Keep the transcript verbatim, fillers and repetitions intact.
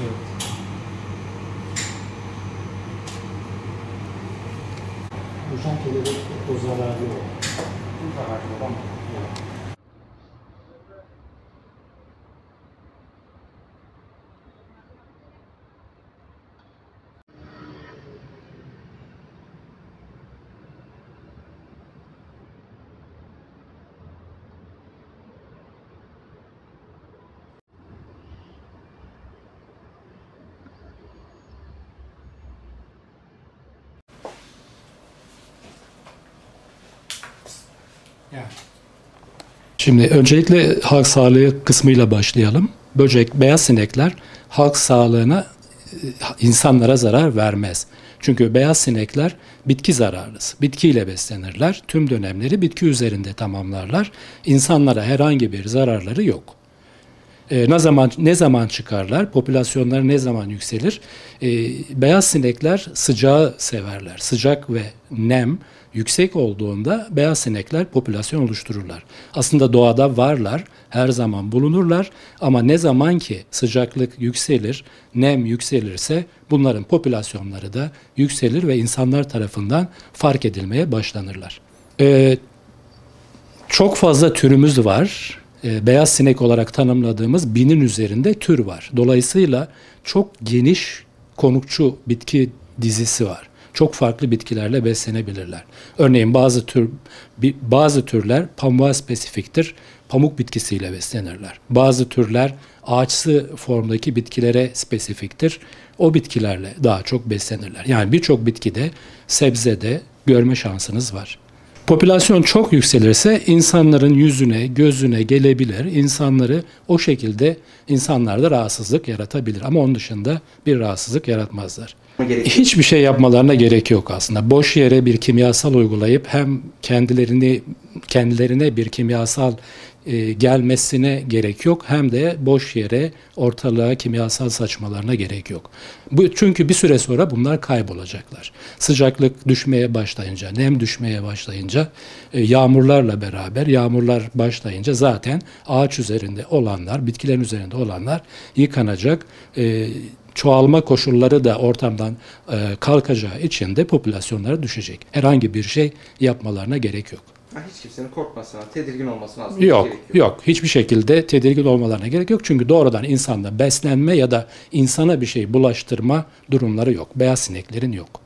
Evet. Uçan kelebek o zararlı o. Zararlı olan. Evet. Şimdi öncelikle halk sağlığı kısmıyla başlayalım. Böcek, beyaz sinekler halk sağlığına, insanlara zarar vermez. Çünkü beyaz sinekler bitki zararlısı. Bitkiyle beslenirler. Tüm dönemleri bitki üzerinde tamamlarlar. İnsanlara herhangi bir zararları yok. E, ne zaman ne zaman çıkarlar? Popülasyonları ne zaman yükselir? E, beyaz sinekler sıcağı severler. Sıcak ve nem yüksek olduğunda beyaz sinekler popülasyon oluştururlar. Aslında doğada varlar, her zaman bulunurlar ama ne zaman ki sıcaklık yükselir, nem yükselirse bunların popülasyonları da yükselir ve insanlar tarafından fark edilmeye başlanırlar. E, çok fazla türümüz var. Beyaz sinek olarak tanımladığımız binin üzerinde tür var. Dolayısıyla çok geniş konukçu bitki dizisi var. Çok farklı bitkilerle beslenebilirler. Örneğin bazı tür bazı türler pamuğa spesifiktir. Pamuk bitkisiyle beslenirler. Bazı türler ağaçsı formdaki bitkilere spesifiktir. O bitkilerle daha çok beslenirler. Yani birçok bitkide, sebzede görme şansınız var. Popülasyon çok yükselirse insanların yüzüne, gözüne gelebilir. İnsanları o şekilde insanlarda rahatsızlık yaratabilir. Ama onun dışında bir rahatsızlık yaratmazlar. Hiçbir şey yapmalarına gerek yok aslında. Boş yere bir kimyasal uygulayıp hem kendilerini kendilerine bir kimyasal e, gelmesine gerek yok, hem de boş yere ortalığa kimyasal saçmalarına gerek yok. Bu, çünkü bir süre sonra bunlar kaybolacaklar. Sıcaklık düşmeye başlayınca, nem düşmeye başlayınca, e, yağmurlarla beraber, yağmurlar başlayınca zaten ağaç üzerinde olanlar, bitkilerin üzerinde olanlar yıkanacak. E, çoğalma koşulları da ortamdan e, kalkacağı için de popülasyonları düşecek. Herhangi bir şey yapmalarına gerek yok. Hiç kimsenin korkmasına, tedirgin olmasına aslında yok, gerek yok. Yok. Hiçbir şekilde tedirgin olmalarına gerek yok. Çünkü doğrudan insanda beslenme ya da insana bir şey bulaştırma durumları yok. Beyaz sineklerin yok.